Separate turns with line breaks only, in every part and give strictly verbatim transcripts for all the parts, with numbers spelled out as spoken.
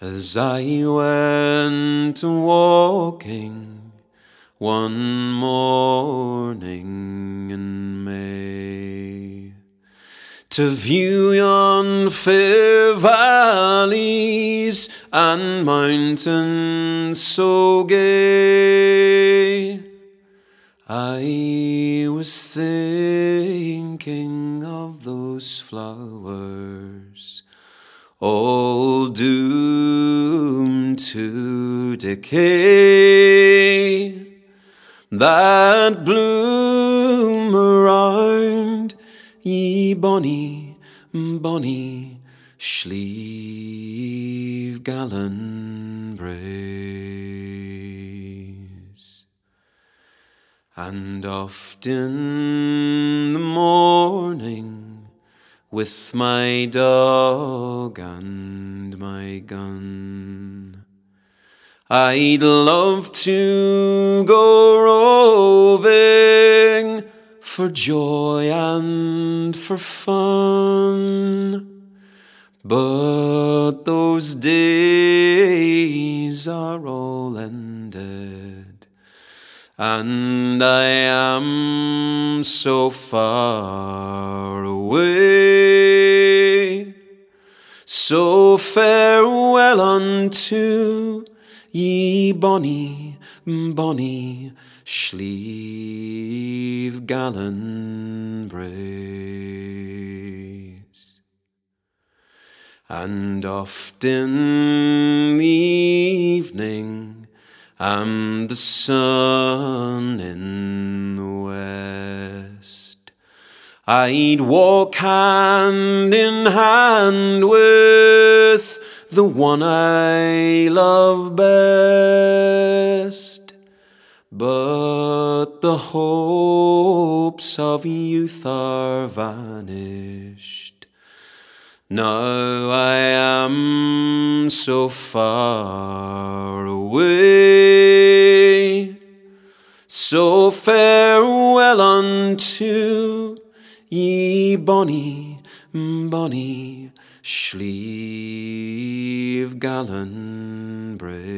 As I went walking one morning in May, to view yon fair valleys and mountains so gay, I was thinking of those flowers all doomed to decay, that bloom around ye bonny, bonny Slieve Gallen braes. And oft in the morning, with my dog and my gun, I'd love to go roving for joy and for fun. But those days are all ended, and I am so far away. So farewell unto ye bonny, bonny Slieve Gallen braes. And oft in the evening, and the sun in the west, I'd walk hand in hand with the one I love best. But the hopes of youth are vanished, now I am so far away. So farewell unto ye bonny, bonny Slieve Gallen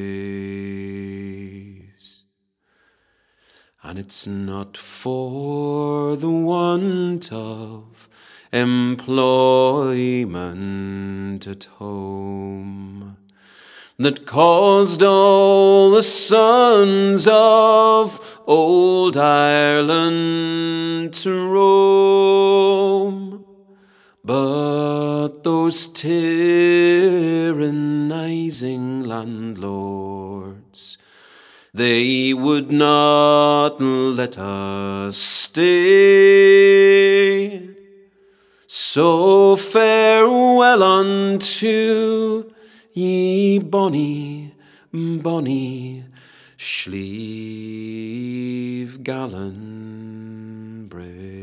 braes. And it's not for the want of employment at home that caused all the sons of old Ireland to roam, but those tyrannizing landlords, they would not let us stay. So farewell unto ye bonny, bonny Slieve Gallen braes.